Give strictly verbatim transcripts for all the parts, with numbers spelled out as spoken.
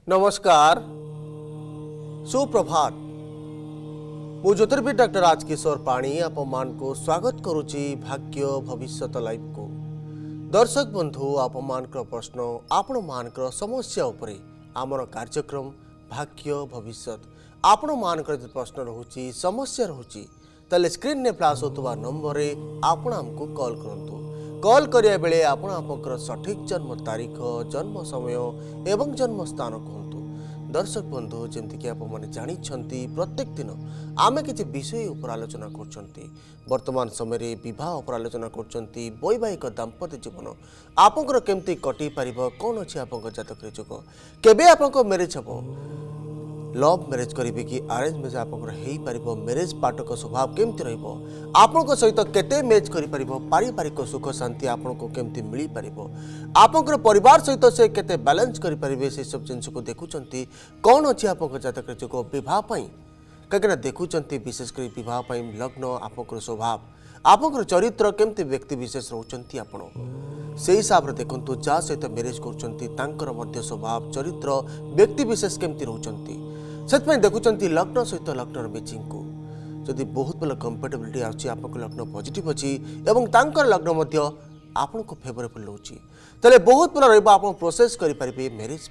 नमस्कार सुप्रभात मु ज्योतिर्विद डॉक्टर राजकिशोर पाणी आपण को स्वागत करुच्ची भाग्य भविष्यत लाइव को। दर्शक बंधु आपण प्रश्न आपण मान समस्या उपरे आमर कार्यक्रम भाग्य भविष्यत आपण मान प्रश्न रोची समस्या रोची ताले स्क्रीन ने फ्लाश होतबा नंबर रे आपण हमको कॉल करंतु। कॉल करिया बेले आपण आपकर सठिक जन्म तारीख जन्म समय एवं जन्म स्थान कहतु। दर्शक बंधु जमती कि आपने जानी प्रत्येक दिन आमे किसी विषय उपर आलोचना कर वर्तमान समय विवाह उपर आलोचना कर वैवाहिक दाम्पत्य जीवन आपंकर केमती कटि पार कौन अच्छी आप जातक जोग केबे आपंक मैरिज हम लव मैरिज करेंगे कि अरेंज मैरिज आपंकर मैरिज पार्टक स्वभाव केमती रहा सहित केते मैच कर पारिवारिक सुख शांति आपको केमती मिल पार आपंकर परिवार सहित से केते बैलेंस करें से सब जिन को देखुं कौन अच्छी आप जातक जोग बहुत कहीं देखुं विशेषकर बहुत लग्न आपंकर स्वभाव आपंकर चरित्र केमती व्यक्ति विशेष रोचंती आपण से हिसाब से देखु जहाँ सहित मैरिज कर स्वभाव चरित्र व्यक्ति विशेष केमती रोचंती से देखुं लग्न सहित लग्न मैचिंग को जदि बहुत भल कंपेटेबिलिटी आछि आपको लग्न पॉजिटिव अच्छी एवं तांकर लग्न आपन को फेवरेबल रोची तेरे बहुत भल रहा आप प्रोसेस करेंगे मैरिज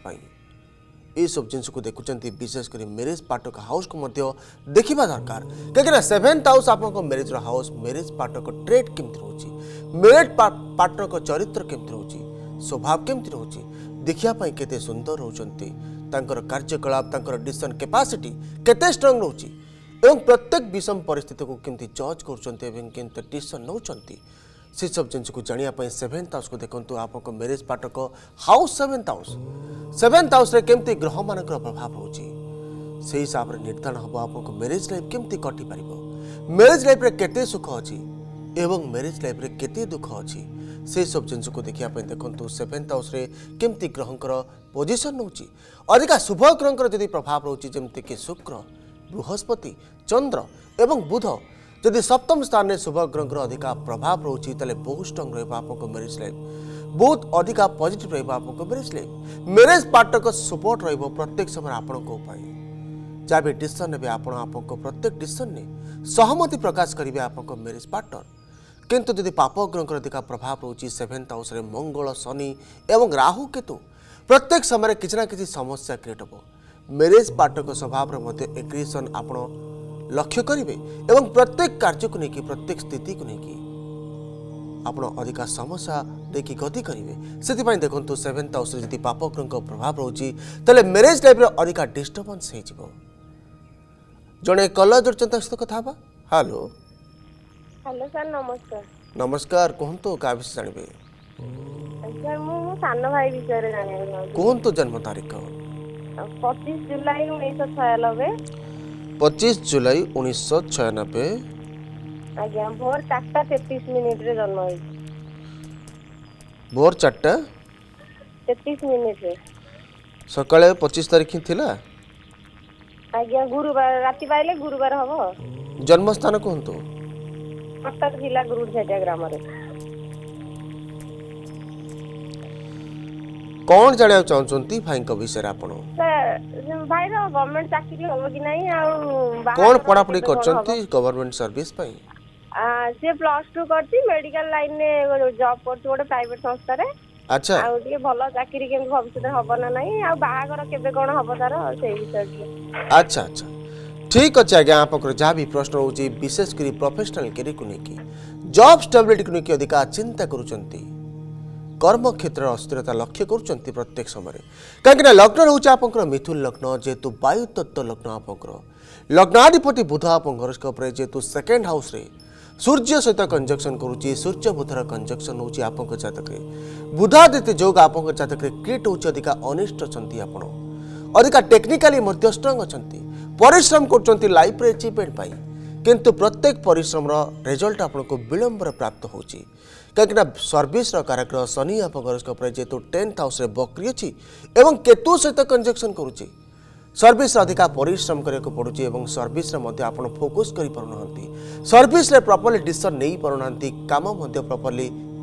ये सब जिन को देखुं विशेषकर मैरिज पार्टक हाउस को देखा दरकार कहीं सेवेन्थ हाउस आप मैरिज हाउस मैरिज पार्टक ट्रेड केमती रोची मैरिज पार्टनर चरित्र केमती रोची स्वभाव केमती रोची देखियापाई केते सुंदर रोचंती तांकर कार्यकलाप तांकर डिसीजन कैपेसिटी केते स्ट्रांग रोची एवं प्रत्येक विषम परिस्थिति को केमती जज करछंती एवं केमती डिसीजन नौचंती से सब जिन को जानिया सेवेन्थ हाउस को देखंतु आपको मैरिज पार्टक house seventh house seventh house रे केमती ग्रह मानकर प्रभाव रोची से हिसाब रे निर्धारण हबो आपको मैरिज लाइफ केमती कटि पारिबो मैरिज लाइफ रे केते सुख अछि एवं मैरिज लाइफ रे केते दुख अछि से सब जिन को देखिया देखु सेवेन्थ हाउस रे केमती ग्रहंकर पोजिशन नौची अधिका शुभ ग्रहंकर जदि प्रभाव रोची जेमती कि शुक्र बृहस्पति चंद्र एवं बुध जदि सप्तम स्थान में शुभ ग्रहंकर अधिका प्रभाव रोची ताले बहुत स्ट्रांग रहिबा आपको मैरिज लाइफ बहुत अधिका पॉजिटिव रहिबा आपको marriage life marriage partner support रहिबो प्रत्येक समय आपण को उपाय जहाँ भी डिसीजन नेबे आपण आपको प्रत्येक डिसीजन ने सहमति प्रकाश करिवे आपको मैरिज पार्टनर किंतु जदि पाप ग्रहंकर अधिका प्रभाव रोची सेवेन्थ हाउस रे मंगल शनि एवं राहु केतु प्रत्येक समय किसी ना किसी समस्या क्रिएट हो मैरिज पार्टनर स्वभाव रे मध्य एग्रीशन आपण लक्ष्य करेंगे एवं प्रत्येक कार्य को लेकिन प्रत्येक स्थिति को लेकिन आपण अधिका समस्या देखिए गति करेंगे से देखो सेवेन्थ हाउस जदि पाप ग्रह प्रभाव रोची तेल मैरिज लाइफ अधिका डिस्टर्बेंस हो जड़े कलर जोड़ता सहित कथा हेलो हेलो सर नमस्कार नमस्कार कहतु क्या विषय जानवे सर मु सान भाई विषय जान कहतु जन्म तारीख पच्चीस जुलाई उन्नीस छयानबे पच्चीस जुलाई उन्नीस छयानबे आज्ञा भोर चारटा तैंतीस मिनिट रे जन्म होई भोर चारटा तैंतीस मिनिट रे सकाळे पच्चीस तारीख थिला आज्ञा गुरुवार राति पाइले गुरुवार हबो जन्म स्थान कहतु कटक जिला गुरुझाटिया ग्राम रे कौन जानिया चाहछंती भाई को विषय आपण सर भाई रो गवर्नमेंट चाकरी होबो कि नहीं आ कौन पढ़ा पढ़ी करछंती गवर्नमेंट सर्विस पई आ से प्लस टू करती मेडिकल लाइन ने जॉब करती गोटे प्राइवेट संस्था रे अच्छा आ ଟିକେ ଭଲ ଚାକିରି କେମିତି ଭବିଷ୍ୟତରେ ହବ ନା ନାହିଁ ଆଉ ବାହାଘର କେବେ କଣ ହବ ତାର ସେଇ ବିଷୟରେ अच्छा अच्छा ठीक अच्छे आज्ञा आप जहाँ भी प्रश्न रोचे विशेषकर प्रोफेशनल कैरियर को लेकिन जॉब स्टेबिलिटी को लेकिन अधिका चिंता करुँच कर्म क्षेत्र अस्थिरता लक्ष्य करुँच प्रत्येक समय कहीं लग्न रोचे आप मिथुन लग्न जेहेतु वायु तत्व लग्न आप लग्नाधिपति बुध आप हॉरोस्कोप रे जेहेतु सेकेंड हाउस रे सूर्य सहित कंजक्शन करुच्ची सूर्य बुधर कंजक्शन होची आपन जातक बुधादित्य योग आपन जातक क्रिएट होची अधिका अनिष्ट अछंती आपण अधिका टेक्निकली मध्य स्ट्रांग अछंती परिश्रम करछंती लाइफ रे अचीवमेंट पाई किंतु प्रत्येक परिश्रम रो रिजल्ट आपको विलंब प्राप्त होची कहीं सर्विस कारक शनि आप हॉरोस्कोप रे जेतु टेन्थ हाउस रे बकरी अछि एवं केतु सहित कंजक्शन करुच्ची सर्विस अधिका परिश्रम करने पड़ुची एवं सर्विस रे मध्य आपण फोकस करि परनांती सर्विस रे प्रॉपर्ली डिसीजन नहीं परनांती काम मध्य प्रॉपर्ली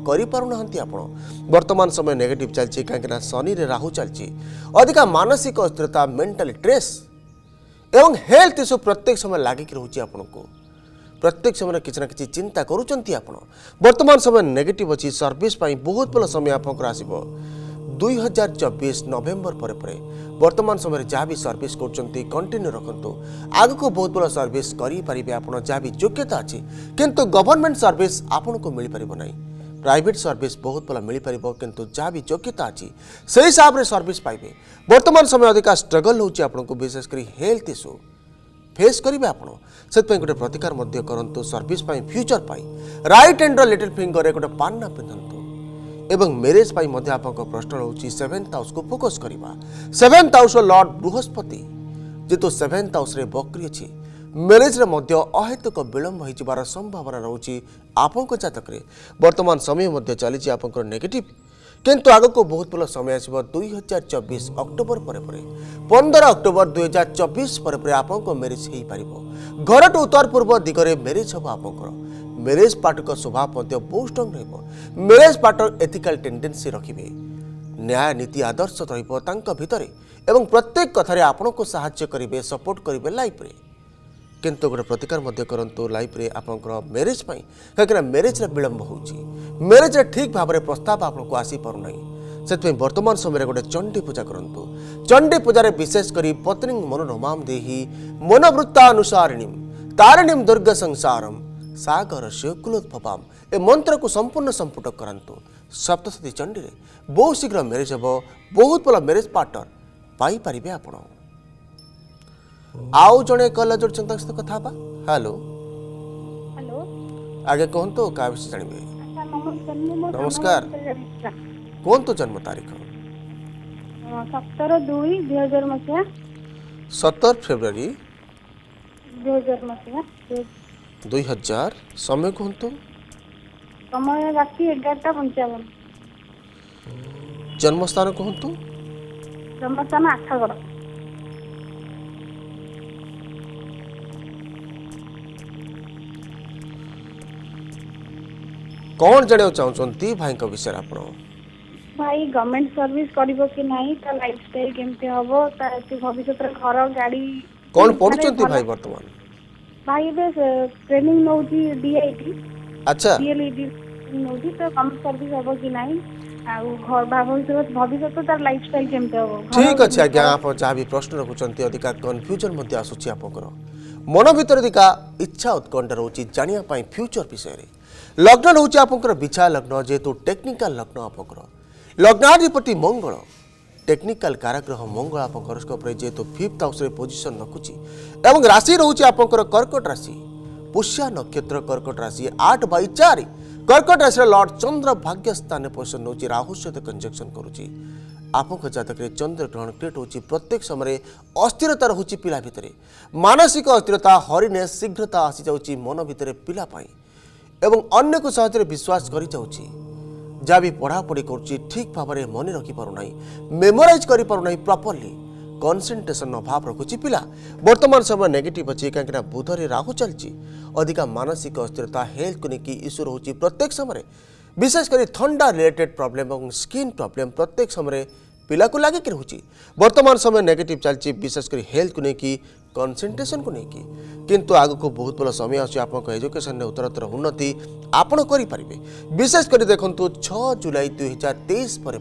करि पारुनाहांती आपण वर्तमान समय नेगेटिव चलछि काहेकि शनि रे राहु चलछि अधिका मानसिक अस्थिरता मेंटल स्ट्रेस एवं हेल्थ इश्यू प्रत्येक समय लागिक रहउछि आपनको प्रत्येक समय किसी ना किसी चिंता करूचंती आपण वर्तमान समय नेगेटिव अछि सर्विस पाई बहुत भल समय आपनकर आसीबो दुई हजार चौबीस नवेम्बर पर परे वर्तमान समय जहाँ भी सर्विस करछंती कंटिन्यू रखंतु आग को बहुत भल सर्विस करि परिबे आपण जहाँ भी योग्यता अछि किंतु गवर्नमेंट सर्विस आपण को मिल परिबो नाही प्राइवेट सर्विस बहुत भल मिल परिबो किंतु जहाँ भी योग्यता अछि से हिसाब रे सर्विस पाइबे वर्तमान समय अधिका स्ट्रगल होछि आपण को विशेष करी हेल्थ इश्यू फेस करेंगे आपण से गोटे प्रतिकार करंतु सर्विस पाई फ्यूचर पाई राइट हैंड लिटिल फिंगर रे गोटे पान्ना पिंधंतु एवं मैरेज पाई मध्य आपन प्रश्न रहउछि सेवेंथ हाउस को फोकस करिबा सेवेंथ हाउस लॉर्ड बृहस्पति जेतु सेवेंथ हाउस रे बकरी अछि मैरेज रे मध्य अहेतुक विलंब होई जिबार संभावना रहउछि आपन को जातक रे वर्तमान समय मध्य चली आपन नेगेटिव किंतु आग को बहुत भल समय आसब दुई हजार चौबीस अक्टोबर पर पंद्रह अक्टोबर दुई हजार चौबीस पर आपको मैरेज हो पार घर टू उत्तर पूर्व दिगरे मैरेज हम आपंकर मैरेज पार्टनर स्वभाव बहुत स्ट्रंग रही मैरेज पार्टनर एथिकल टेंडेंसी रखिए न्याय नीति आदर्श भितर एवं प्रत्येक कथार आपण को साहाय्य करेंगे सपोर्ट करेंगे लाइफ रे किंतु गोटे प्रतिकार मध्य करंतु लाइफ रे आपनकर मैरेज पाई कहीं मैरेज रे विलंब होउछि मैरेज रे ठीक भाव में प्रस्ताव आपको आसी पारु नाही सेतमे वर्तमान समय गोटे चंडी पूजा करंतु चंडी पूजा रे विशेष करी पत्नी मनोरमाम देहि मनोवृत्ता अनुसारिणी तारिणीम दुर्ग संसारम सागर से कुलोद्भवाम ए मंत्र को संपूर्ण संपुट करंतु सप्तशती चंडी रे बहुत शीघ्र मैरेज हबो बहुत भल मैरेज पार्टनर पाई परिबे आपण आउ जड़े कल जोड़ सहित कथा हेलो हेलो आगे कहतु क्या विषय जानवे नमस्कार कहतु जन्म तारीख सतर दुई दुई हजार मसीहा सतर फेब्रुआरी दुई हजार मसीहा दुई हजार समय कहतु समय राति एगारटा पंचावन जन्मस्थान कहतु जन्मस्थान आठगड़ कौन जाना चाहते भाई विषय आप भाई गवर्नमेंट सर्विस करिवो कि नहीं ता लाइफस्टाइल केमते हबो ता भविष्य रे घर गाड़ी कौन पढुचंती भाई वर्तमान भाई बे ट्रेनिंग नौजी डीआईटी अच्छा डीएलईडी नौजी तो गवर्नमेंट सर्विस हबो कि नहीं आ घर भविष्य भविष्य तार लाइफस्टाइल केमते हबो ठीक अछि आज्ञा आप जहाँ भी प्रश्न रखुचंती अधिका कन्फ्यूजन मध्ये आसुची आपकर मन भीतर अधिका इच्छा उत्कंठा रहउची जानिया पई फ्यूचर विषय रे लग्न रहउची आपकर बिछा लग्न जेतु टेक्निकल लग्न आपकर लग्नाधिपति मंगल टेक्निकल काराग्रह मंगल आपकर जेतु फिफ्थ हाउस रे पोजीशन रखुची एवं राशि रहउची आपकर कर्कट राशि पुष्या नक्षत्र कर्कट राशि आठ बाई चार कर्कट राशि लॉर्ड चंद्र भाग्य स्थान पोजीशन नउची राहु सहित कंजक्शन करूची आपन जातक रे चंद्र ग्रहण क्रिएट होची प्रत्येक समय अस्थिरता रहउची पिला भितरे मानसिक अस्थिरता हरिनेस शीघ्रता आसी जाउची मन भितरे पिला पाई एवं अन्य को सहजरे विश्वास करि जाउची जहाँ भी पढ़ापढ़ी करुच्ची ठीक भाव में मन रखि पारु नाही मेमोराइज करि पारु नाही प्रॉपर्ली कॉन्सेंट्रेशन अभाव रखुची पिला वर्तमान समय नेगेटिव अच्छी कहीं बुध रे राहु चलची अधिका मानसिक अस्थिरता हेल्थ को लेकिन इश्यू रोचे प्रत्येक समय विशेषकर थंडा रिलेटेड प्रॉब्लम और स्किन प्रॉब्लम प्रत्येक समय पिला को लगे रोचे वर्तमान समय नेगेटिव चलती विशेषकर हेल्थ को लेकिन कॉन्सेंट्रेशन को लेकिन किंतु आग को बहुत भल समय आस एजुकेशन में उत्तरोत्तर उन्नति आपण करें विशेषकर देखु छह जुलाई दुई हजार तेईस पर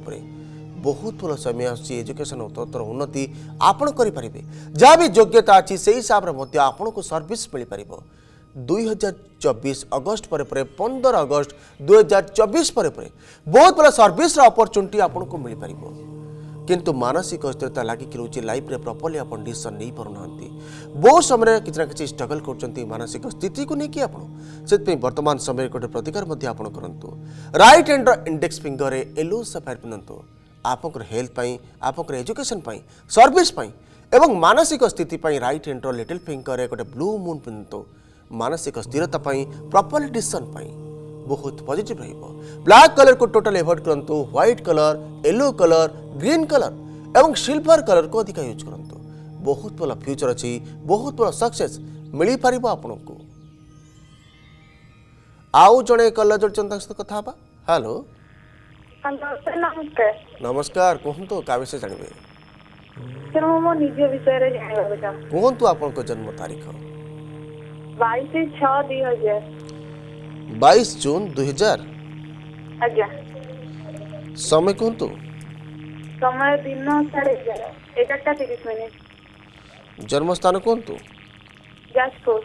बहुत भल समय आजुकेशन उत्तरोत्तर उन्नति आपण करें जहाँ भी योग्यता अच्छी से हिसाब से आपण को सर्विस मिल पार दुई हजार चौबीस अगस्ट पर पंद्रह अगस्ट दुई हजार चौबीस पर बहुत भल सर्विस अपॉर्चुनिटी आपन को मिल पार किंतु मानसिक अस्थिरता लगिक रोचे लाइफ रे प्रॉपर्ली आप डिसीजन नहीं पारना बहुत समय किसी ना कि स्ट्रगल कर मानसिक स्थिति को लेकिन आपड़ वर्तमान समय गोटे प्रतिकार करूँ right hand index finger yellow sapphire पिंधतु आप हेल्थ आप एजुकेशन सर्विस एवं मानसिक स्थिति राइट हैंड लिटिल फिंगर गोटे ब्लू मून पिंधतु मानसिक स्थिरता प्रॉपर्ली डिसीजन बहुत पॉजिटिव रहिबो ब्लैक कलर को टोटल एवॉइड करंतु white colour yellow colour green colour एवं सिल्वर कलर को अधिक यूज करंतु बहुत भल फ्यूचर अच्छी बहुत भल सक्सेस मिल पार आपन को आउ जड़े कलर जोड़ कथा हेलो हेलो सर नमस्कार। नमस्कार कहतु क्या विषय जानवे सर मु मो निज विषय जानवा चाहूँ। कहतु आपण जन्म तारीख बाईस छः दुई हजार। बाईस जून दुई हजार। आज्ञा समय कहतु समय दिन साढ़े एगार एगारटा तीस मिनिट। जन्मस्थान कहतु जाजपुर।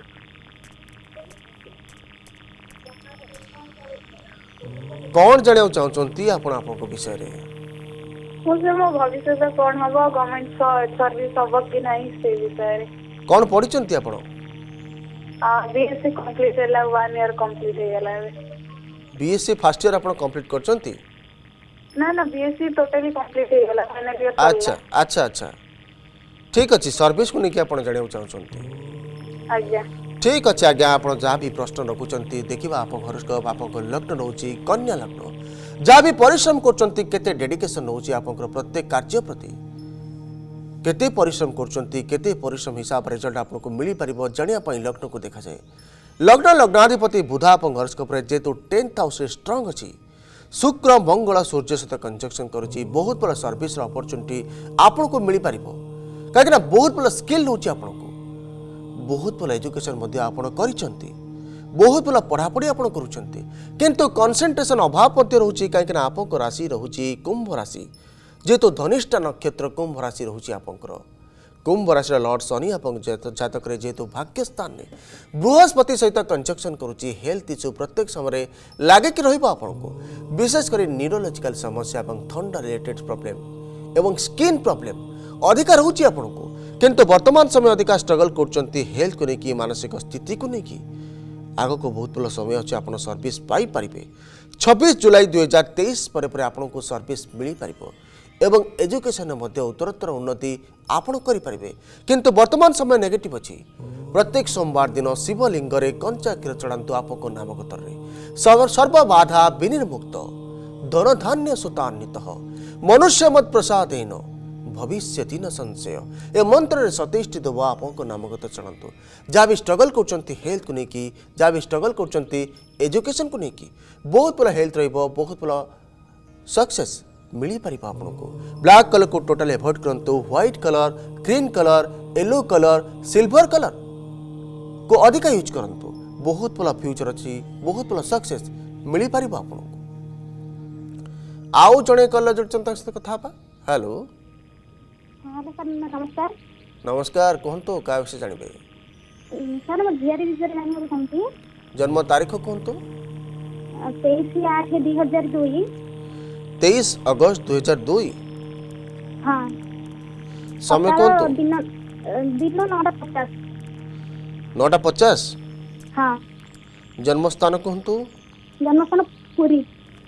कौन जाना चाहते आपण आपण विषय रे मुझे मो भविष्य कौन हम गवर्नमेंट सर्विस हम कि नहीं से विषय कौन पढ़ी आपण बीएससी कंप्लीट है वन ईयर कंप्लीट हो गला। बीएससी फर्स्ट ईयर आपण कंप्लीट करचंती ना ना बीएससी टोटली कंप्लीट हो गला फाइनल ईयर। अच्छा अच्छा अच्छा ठीक अच्छे सर्विस को लेकिन आप जाना चाहते आज्ञा ठीक अच्छे आज्ञा आप जहाँ भी प्रश्न रखुंट देखा आप हरोस्कोप आप लग्न नौ कन्या लग्न जहाँ भी परिश्रम कर डेडिकेशन नौ आप प्रत्येक कार्य प्रति केते परिश्रम करते परिश्रम हिसाब रिजल्ट आपको मिल पार जानापी लग्न को देखा जाए। लग्न लग्नाधिपति बुधा आप हरोस्कोप जेहेतु टेन्थ हाउस स्ट्रंग अच्छी शुक्र मंगल सूर्य सहित कंजक्शन करुच्ची बहुत बड़ा सर्विस अपॉर्चुनिटी आपन को मिल पार कहीं बहुत बड़ा स्किल रोचे आपन को बहुत भल एजुकेशन आपण करिसेंती बहुत भल पढ़ापढ़ी आपण करुछंती किंतु कंसंट्रेशन अभाव रोचे कहीं आपन राशि रोचे कुंभ राशि जेहेतु धनिष्ठा नक्षत्र कुंभ राशि रोचे आपंकर कुंभ राशि लॉर्ड शनि आप जातक जेहेतु भाग्य स्थान में बृहस्पति सहित कंजक्शन करुच्ची हेल्थ इश्यू प्रत्येक समय लगिक रको विशेषकर न्यूरोलॉजिकल समस्या थंडा रिलेटेड प्रॉब्लम एवं स्किन प्रॉब्लम अधिका रोचे आपन को किंतु वर्तमान समय अधिका स्ट्रगल कर हेल्थ को लेकिन मानसिक स्थिति को लेकिन आग को बहुत भल समय अच्छे आप सर्विस पाइपर छब्बीस जुलाई दुई हजार तेईस पर आपन को सर्विस मिल पार एवं एजुकेशन उत्तरोत्तर उन्नति आपण करें किंतु वर्तमान समय नेगेटिव अच्छी प्रत्येक सोमवार दिन शिवलिंग कंचा क्षीर चढ़ातु आप नामकतर सर्वबाधा विनिर्मुक्त धन धान्य सुतान्वित मनुष्य मत प्रसादेन भविष्यति न संशय ए मंत्र सतैष्टि देव आप नामगत चढ़ातु जहाँ भी स्ट्रगल कर हेल्थ को लेकिन जहाँ भी स्ट्रगल कर एजुकेशन को लेकिन बहुत भला हेल्थ बहुत भला सक्सेस मिल पार आपको ब्लैक कलर को टोटल एवॉइड करूँ white colour green colour yellow colour silver colour को अधिका यूज करूँ बहुत भला फ्यूचर अच्छी बहुत भला सक्सेस मिल पार आपको आउ जड़े कलर जोड़ता सहित कथा हेलो हेलो सर नमस्कार। नमस्कार कहतु क्या विषय जानवे सर मो झियारी विषय जानवा चाहूँगी। जन्म तारीख कहतु तेईस आठ दुई हजार दुई तेईस अगस्त दुई हजार दुई। हाँ समय कहतु दिन दिन नौटा पचास नौटा पचास। हाँ जन्मस्थान कहतु जन्मस्थान पुरी।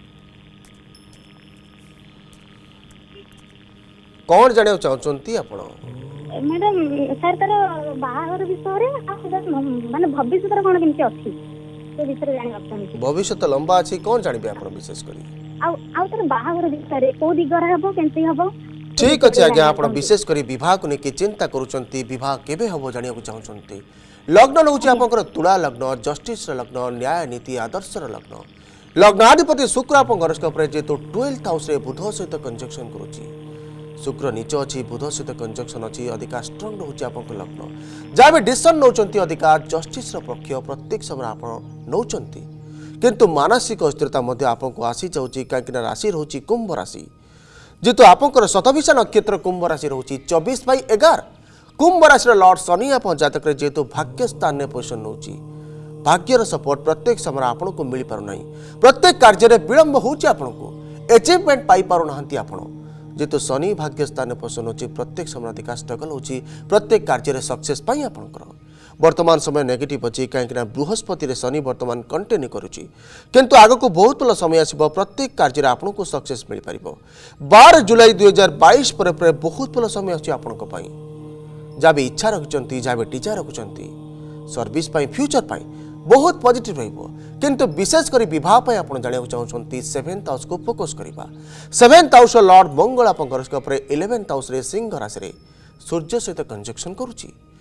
कौन जाना चाहते आपण मैडम सर तार बाहागर विषय माने भविष्य तार कौन केमती अच्छी से विषय जानवा चाहूँगी। भविष्य तो लंबा अच्छी कौन जानबे आपण विशेष करी आउ आउ तार बाहागर विषय को दिगरे हबो केमती हबो। ठीक अच्छे आज्ञा आप विशेष कर विवाह को लेकिन चिंता करुँच विवाह केबे हम जाना चाहते लग्न नौचे आप तुला लग्न जस्टिस लग्न न्याय नीति आदर्श लग्न लग्नाधिपति शुक्र आप हरोस्कोप जेहेतु ट्वेल्थ हाउस बुध सहित कंजक्शन करुच्ची शुक्र नीच अच्छी बुध सहित कंजक्शन अच्छी अधिका स्ट्रंग रोचे आप लग्न जहाँ भी डिसीजन नौकरी अधिका जस्टिस पक्ष प्रत्येक समय आप नौकरी किंतु मानसिक अस्थिरता आपको आसी जाऊँगी कहीं राशि रोचे कुंभ राशि जेहेतु आपंकर शतभिषा नक्षत्र कुंभ राशि रोचे चौबीस बै एगार कुंभ राशि लॉर्ड शनि आप जातक जेहेतु भाग्य स्थान में पोजिशन नौ भाग्यर सपोर्ट प्रत्येक समय आपन को मिल पार प्रत्येक कार्य विलंब होको एचिवमेंट पाई पारना आपण जेहेतु शनि भाग्य स्थान में पोजिशन हो प्रत्येक समय अधिका स्ट्रगल हो प्रत्येक कार्य सक्सेस पाई आपंकर वर्तमान समय नेगेटिव अच्छी कहीं बृहस्पति शनि वर्तमान कंटिन्यू करुच्ची किंतु आग को बहुत भल समय आसो प्रत्येक कार्य आपन को सक्सेस मिल पार बारह जुलाई दुई हजार बैश पर बहुत भल समय अच्छी आपण जहाँ भी इच्छा रखिंट जहाँ भी टीचर रखुंट सर्विस फ्यूचर पाई बहुत पॉजिटिव रहिबो किंतु विशेषकर विवाह आप जाना चाहते सेवेन्थ हाउस को फोकस करवा सेवेन्थ हाउस लॉर्ड मंगल आप हरोस्कोप इलेवेन्थ हाउस सिंह राशि सूर्य सहित कंजक्शन करुच्ची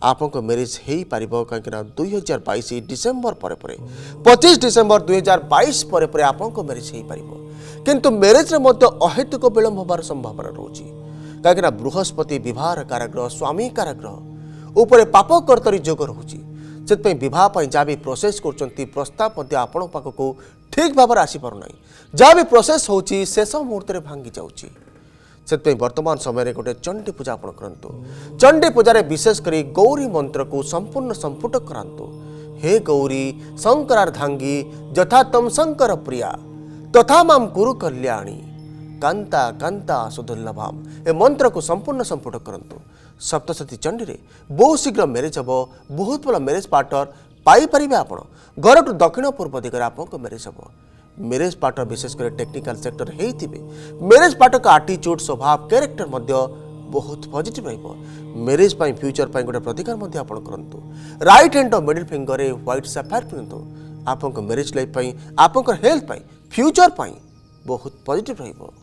आपको मैरिज हो पार कहीं दुई हजार बैश डिसेम्बर पर पच्चीस डिसेम्बर दुई हजार बैश पर आपको मैरिज हो पार किंतु मैरिज अहेतुक विलंब होबार संभावना रोची कहीं बृहस्पति विवाह कारग्रह स्वामी कारग्रह उपरे पाप कर्तरी जोग रोचे से बहुत जहाँ भी प्रोसेस कर प्रस्ताव आपण पाखक ठीक भाव आसी पारना जहाँ भी प्रोसेस होची शेष मुहूर्त में भांगी जाऊँगी से वर्तमान समय गोटे चंडी पूजा आपण करंतु चंडी पूजा विशेषकर गौरी मंत्र को संपूर्ण संपुट करांतु हे गौरी शंकरार्धांगी यथा तम शंकर प्रिया तथा माम कुरु कल्याणी कांता कांता सुदुर्लभाम ए मंत्र को संपूर्ण संपुट करंतु सप्तशती चंडी रे बहुत शीघ्र मैरिज हम बहुत भल मैरिज पार्टनर पाई परिबे आपण घर टू दक्षिण पूर्व दिगरे आपको मैरिज हम मैरिज पार्टनर विशेषकर टेक्निकल सेक्टर हेइथिबे मैरिज पार्टनर का एटीट्यूड स्वभाव कैरेक्टर मध्य बहुत पॉजिटिव रहिबो मैरिज पाई फ्यूचर पाई गोटे प्रतिकार मध्य आपण करंतु राइट हैंड और मिडिल फिंगर रे व्हाइट सफायर पिनतु आपन मैरिज लाइफ पाई आपन हेल्थ पाई फ्यूचर पाई बहुत पॉजिटिव रहिबो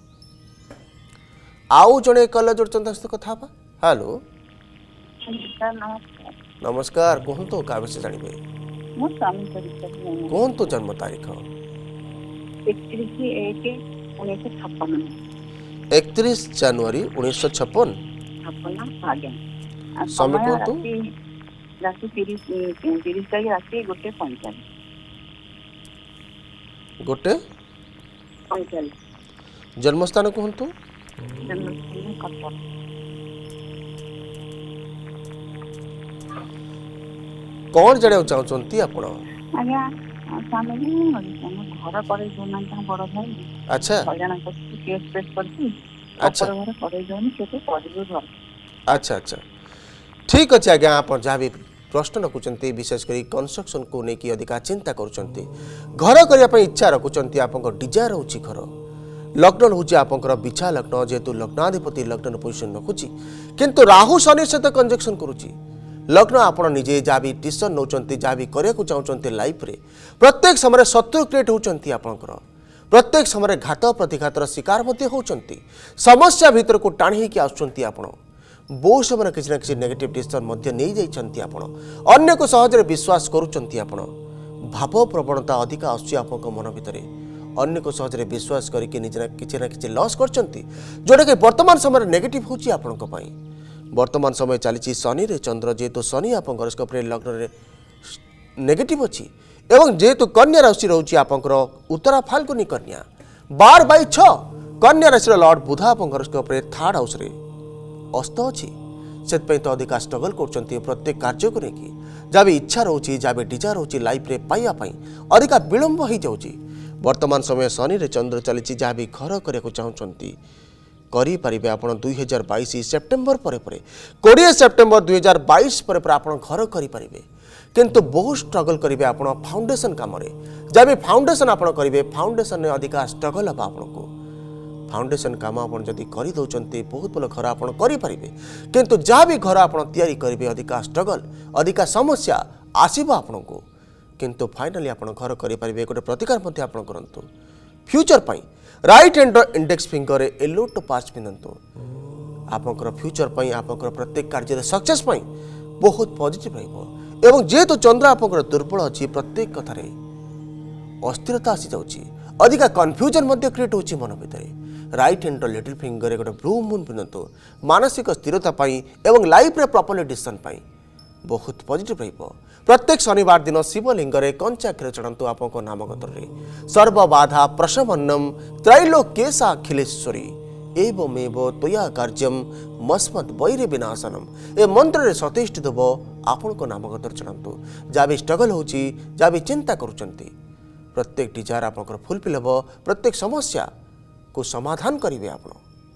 आउ जणे कल जोड़चंद कथा बा हेलो सर नमस्कार नमस्कार कहंतु का विषय जानिबे मो स्वामी परिचय कहंतु जन्म तारीख इकतीस एक उन्नीस सौ छप्पन इकतीस जनवरी उन्नीस सौ छप्पन छप्पन आज्ञा समय कहंतु राशि तीस तीस तारीख राशि गोटे पैंतालीस गोटे पैंतालीस जन्मस्थान कहंतु जन्मस्थान कटक कौन जाने चाहते आपण आज्ञा स्वामी घर पर जो बड़ भाई अच्छा हजाना केस पेश करती अच्छा घर पर जोनी केते पॉजिटिव घर अच्छा अच्छा ठीक अच्छे आज्ञा आप जहाँ भी प्रश्न रखुंट विशेषकर कंस्ट्रक्शन को लेकिन अधिका चिंता करुँच घर करने इच्छा रखुंट आप डिजायर हो घर लग्न हूँ आपंकर बिछा लग्न जेहेतु लग्नाधिपति लग्न पोजिशन रखुची किंतु राहु शनि सहित कंजक्शन करुच्ची लग्न आप निजे जहाँ भी डिसीजन नौ जहाँ भी करने चाहते लाइफ रे प्रत्येक समय शत्रु क्रिएट होती आपंकर प्रत्येक समय घात प्रतिघातर शिकार होती समस्या भीतर को टाणी होकर आप बहुत समय किसी न किसी नेगेटिव डिसीजन नहीं जाइए आप अन्य को सहजरे विश्वास करुँच आप भाव प्रवणता अधिक आसूँ आप मन भितर अन्य को सहजरे विश्वास करके किसी न किसी लॉस कर जोटा कि वर्तमान समय नेगेटिव होची आपनक पई वर्तमान समय चली शनि रे चंद्र जेहेतु शनि आप हॉरोस्कोप रे लग्न रे नेगेटिव अच्छी एवं जेहेतु कन्या राशि रोचे आपंकर उत्तरा फाल्गुनी कन्या बार बै छ कन्या राशि लॉर्ड बुध आप हॉरोस्कोप रे थर्ड हाउस रे अस्त अच्छी से तो अधिका स्ट्रगल कर प्रत्येक कार्य को लेकिन जहाँ भी इच्छा रोचे जहाँ भी डिजायर रोचे लाइफ रे पाइबापी अधिका विलंब हो जाऊँगी वर्तमान समय शनि रे चंद्र चली जहाँ भी घर करने चाहते करें आप दुई हजार बैश सेप्टेम्बर पर कोड़े सेप्टेम्बर दुई हजार बैश पर आप घर करेंगे किंतु बहुत स्ट्रगल करेंगे आप फाउंडेशन कम जहाँ भी फाउंडेशन आप करेंगे फाउंडेशन में अधिका स्ट्रगल हम आपको फाउंडेशन काम आप कर दौरान बहुत भल घर आप करेंगे किंतु जहाँ भी घर आप करेंगे अधिका स्ट्रगल अधिका समस्या आसब आपन को किंतु फाइनाली आप घर करेंगे गोटे प्रतिकार आप करूँ फ्यूचर पाई right hand index finger yellow टू पांच पिंधतु आपंकर फ्यूचर पाई आपंकर प्रत्येक कार्य सक्सेस पाई बहुत पॉजिटिव रहिबो एवं जेहेतु चंद्र आपंकर दुर्बल अच्छी प्रत्येक कथार अस्थिरता आसी जाउची अधिका कन्फ्यूजन मध्य क्रिएट होची मन भितर राइट हैंड लिटिल फिंगर गोटे ब्लू मून पिंधतु मानसिक स्थिरता पाई एवं लाइफ रे प्रॉपर्ली डिसीजन पाई बहुत पॉजिटिव रहिबो प्रत्येक शनिवार दिन शिवलिंग कंचा क्षीर चढ़ातु आप नाम गोत्र सर्वबाधा प्रशमन्नम त्रैलोक्येशा अखिलेश्वरी एवं एवं त्वया कार्यम मस्मत् वैरे विनाशनम ए मंत्र रे सतीष्ट देव आपण को नाम गोत्र चढ़ातु जहाँ भी स्ट्रगल होची जहाँ भी चिंता करुँच प्रत्येक डिजायर आप फुलफिल हम प्रत्येक समस्या को समाधान करेंगे आप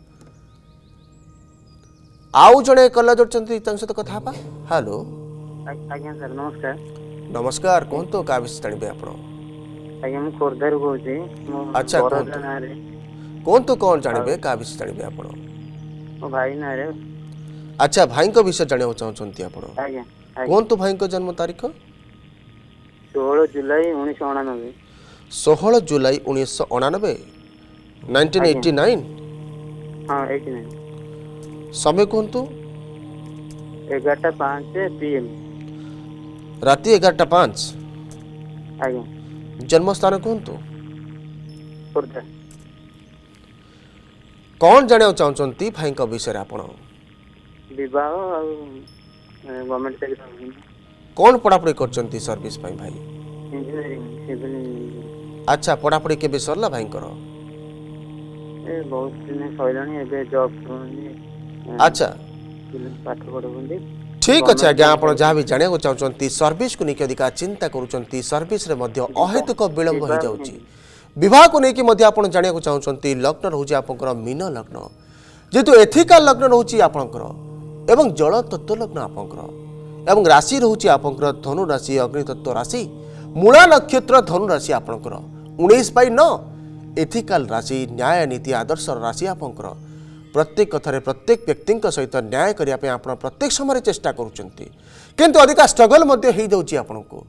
आउ जड़े कला जोड़ते सहित कथा हेलो आज्ञा सर नमस्कार नमस्कार कौन तो का विषय जानिबे आपण आज्ञा मु खोरदार कहूची अच्छा कौन कौन तो कौन जानिबे का विषय जानिबे आपण मो भाई ना रे अच्छा भाई को विषय जानिबो चाहछंती आपण आज्ञा कौन तो भाई को जन्म तारीख सोलह जुलाई उन्नीस सौ उनानबे सोलह जुलाई उन्नीस सौ उनानबे नाइनटीन एटी नाइन हां एटी नाइन समय कौन तो एगारटा पाँच पीएम। राति एगारटा पाँच। आज्ञा। जन्मस्थान कहतु खोर्धा। कौन जाना चाहते भाई विषय आप विवाह गवर्नमेंट चाकरी। कौन पढ़ापढ़ी कर सर्विस भाई? Engineering civil engineering. अच्छा पढ़ापढ़ी के सरला भाई? ए बहुत दिन सैलानी एबे जॉब करनी। अच्छा पाठ पढ़ुंदी। ठीक अच्छे आज्ञा आप जहाँ भी जाना चाहते सर्विस को लेकिन अधिका चिंता करुँच सर्विस अहेतुक विलंब हो जाऊँगी। विवाह को लेकिन आप जाना चाहते लग्न रोचे आप मीन लग्न जेहेतु एथिकाल लग्न रोचे आपंकर एवं जल तत्व लग्न आपंकर एवं राशि रोचे आपंकर धनु राशि अग्नितत्व राशि मूला नक्षत्र धनु राशि आपंकर उन्नीस बै नौ एथिकाल राशि न्याय नीति आदर्श राशि आपंकर प्रत्येक कथार प्रत्येक व्यक्ति सहित न्याय करने आप प्रत्येक समय चेष्टा करुँच अधिका स्ट्रगल आपन को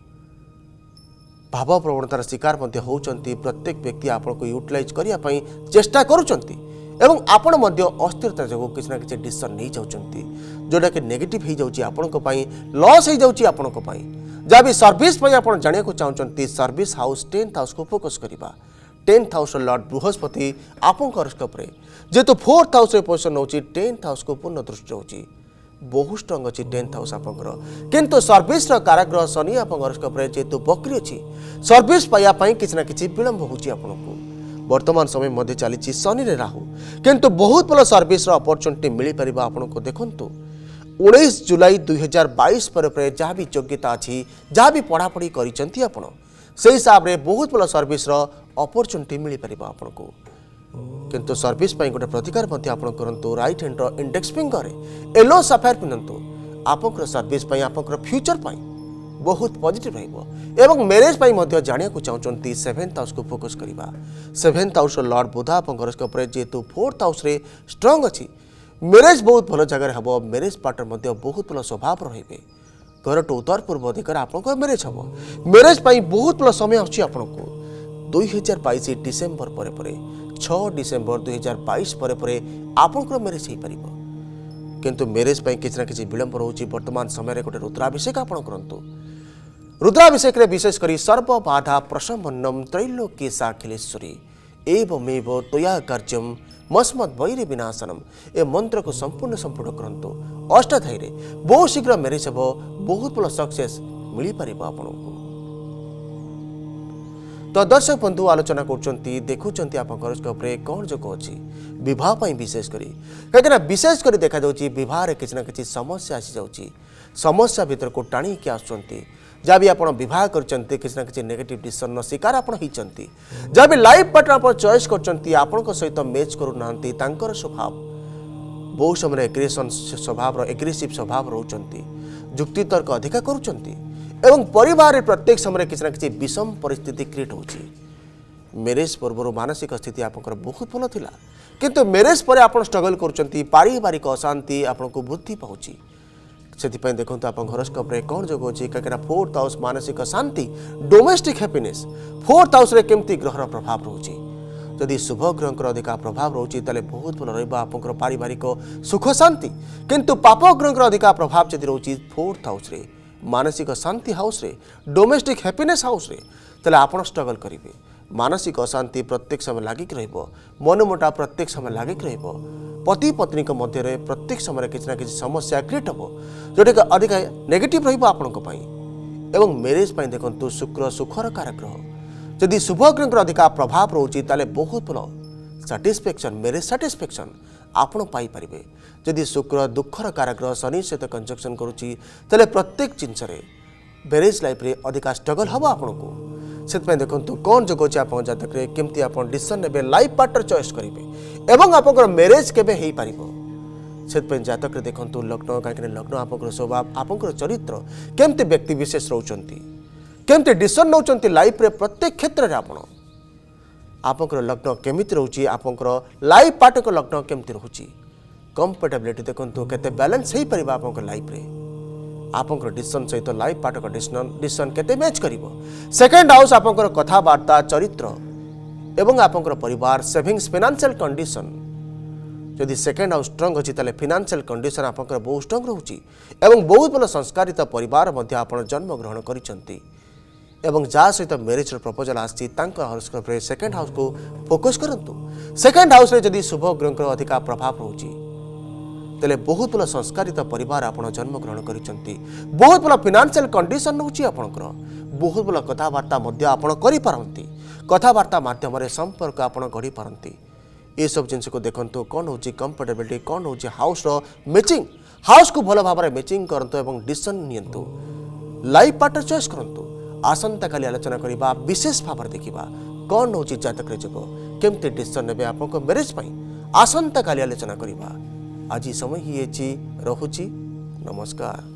भाव प्रवणतार शिकार होती प्रत्येक व्यक्ति आपको यूटिलाइज करने चेष्टा करुँच आपण अस्थिरता जो किसी ना कि डिसीजन नहीं जाऊँगी जोटा कि नेगेटिव हो जाऊँगी लॉस हो जाऊँगी जहाँ भी सर्विस आप जाना चाहते सर्विस हाउस टेन्थ हाउस को फोकस करवा। टेन्थ हाउस लॉर्ड बृहस्पति आपन हॉरोस्कोप रे जेहेतु फोर्थ हाउस पोजिशन होची टेन्थ हाउस को पूर्ण दृष्टि होची बहुत स्ट्रॉन्ग अच्छी टेन्थ हाउस आपंकर किंतु सर्विस काराग्रह शनि आप हॉरोस्कोप रे जेहेतु बकरी अच्छी सर्विस पाइबा किसी ना कि विलंब होची आपको वर्तमान समय मध्य चली शनि रे राहु किंतु बहुत भल सर्विस अपॉर्चुनिटी मिल पार आपको देखंतु उन्नीस जुलाई दुई हजार बाईस पर जहाँ भी योग्यता अच्छी जहाँ भी पढ़ापढ़ी करिसेंती आपण से हिसाब से बहुत भल सर्विस अपॉर्चुनिटी मिल पार आपको किंतु सर्विस गोटे प्रतिकार आप करूँ right hand index finger yellow sapphire पिंधतु आपंकर सर्विस आपंकर फ्यूचर पाई बहुत पॉजिटिव एवं मैरिज जाना चाहते सेवेन्थ हाउस को फोकस करवा। सेवेन्थ हाउस लॉर्ड बुध आप हॉरोस्कोप जेहेतु फोर्थ हाउस रे स्ट्रॉन्ग अच्छी मैरिज बहुत भल जगह हम मैरिज पार्टनर बहुत भल स्वभाव रे घर टू उत्तर पूर्व दिगरे आप मैरिज हम मैरिज बहुत भल समय अच्छी आपको दुई हजार बैश डिसेम्बर पर छह डिसेम्बर दुई हजार बैश पर आपंकर मैरिज हो पार किंतु मैरिज किसी ना कि विलंब रोचे वर्तमान समय गोटे रुद्राभिषेक आप करूँ। रुद्राभिषेक विशेष कर सर्व बाधा प्रशमन्नम त्रैलोक्य साखिलेश्वरी एवमेव त्वया कार्यम मस्मद वैर विनाशनम ए मंत्र को संपूर्ण संपूर्ण करंतु अष्टाध्यायी बहुत शीघ्र मैरिज हम बहुत भल सक्सेस मिल पार आपको। तो दर्शक बंधु आलोचना कर देखुं आप हॉरोस्कोप कौन जोग अच्छी बहुत विशेषकर कहीं विशेष कर देखा बहुत किसी ना कि समस्या आसी जाऊँगी समस्या भीतर को टाणी कि आसुँच जहाँ भी आप बहुत किसी ना कि नेगेटिव डिसीजन शिकार आप जहाँ भी लाइफ पार्टनर आप चॉइस कर सहित मैच करूना स्वभाव बहुत समय एग्रेसन स्वभाव एग्रेसिव स्वभाव रोचंती जुक्तितर्क अधिका करुँच एवं परिवार प्रत्येक समय किसी ना कि विषम परिस्थिति क्रिएट होची। मैरिज पूर्व मानसिक स्थिति आपंकर बहुत भल थिला किंतु मैरिज पर आप स्ट्रगल करुँच पारिवारिक अशांति आपको वृद्धि पाऊँची से देखो आप हॉरोस्कोप कौन जोग अच्छी कहीं फोर्थ हाउस मानसिक शांति डोमेस्टिक हैप्पीनेस फोर्थ हाउस केमती ग्रहर प्रभाव रोचे जदि शुभ ग्रह अधिका प्रभाव रोचे ताले बहुत भल रहा आप पारिवारिक सुख शांति किंतु पाप ग्रह अधिका प्रभाव जदि रोचे फोर्थ हाउस मानसिक शांति हाउस रे डोमेस्टिक हैप्पीनेस हाउस रे ताले आपण स्ट्रगल करेंगे मानसिक अशांति प्रत्येक समय लागिक रहिबो मनमुटा प्रत्येक समय लागिक रहिबो पति पत्नी मध्य प्रत्येक समय किसी ना कि समस्या क्रिएट हम जोटा अधिक नेगेटिव रहिबो आपनको पई एवं मैरिज पई देखंतु शुक्र सुखर कारग्रह जदि शुभ ग्रह अधिका प्रभाव रोचे ताले बहुत भल सैटिस्फैक्शन मैरिज सैटिस्फैक्शन आपण पाई परिबे जदि शुक्र दुखर कारग्रह शनि सहित कंजक्शन करुच्ची ताले प्रत्येक जिनस मैरिज लाइफ रे अधिका स्ट्रगल हम आपको से देखो कौन जोग अच्छे आप जातक केमती आप डिसीजन ने लाइफ पार्टनर चॉइस करेंगे एवं आप मैरिज केबे हो पार से जातक देखो लग्न कहीं लग्न आप स्वभाव आप चरित्र केमती व्यक्ति विशेष रोचंती केमती डिसीजन नौकरी लाइफ रे प्रत्येक क्षेत्र में आप आपंकर लग्न केमिति रोची आपंकर लाइफ पार्टनर लग्न केमिति रोची कंफर्टेबिलिटी देखो केते बैलेंस हो पार आपंकर लाइफ रे आपंकर डिसीजन सहित लाइफ पार्टनर डिसीजन डिसीजन केते मैच करिवो सेकंड हाउस आपंकर कथावार्ता चरित्र एवं आपंकर परिवार सेविंग्स फाइनेंशियल कंडीशन जदि सेकेंड हाउस स्ट्रंग अच्छी ताले फाइनेंशियल कंडीशन आपंकर बहुत स्ट्रंग रोची एवं बहुत भल संस्कारित परिवार मध्य आपण जन्म ग्रहण करिसंती एवं जा सहित मैरिज प्रपोजल आसी हॉरोस्कोप रे सेकेंड हाउस को फोकस करंतु सेकेंड हाउस रे जदि शुभ ग्रह अधिक प्रभाव रोची तेले बहुत भल संस्कारित परिवार आपण जन्म ग्रहण करिसंती बहुत भल फाइनेंशियल कंडीशन रोची आपणकर बहुत भल कथावार्ता मध्य आपण करि पारंती कथावार्ता माध्यम रे संपर्क आपण गढ़ी पारंती ये सब जिनस को देखंतु कौन होची कंफर्टेबिलिटी कौन होची हाउस रो मैचिंग हाउस को भल भाव मैचिंग करंतु एवं डिसीजन नियंतु लाइफ पार्टनर चॉइस करंतु आसंता काली आलोचना करिबा विशेष भाव देखिबा कौन होची जातक रे जब केमते डिसीजन नेबे आपनको मैरिज पई आसंता काली आलोचना करिबा आज समय ही एची रहुची नमस्कार।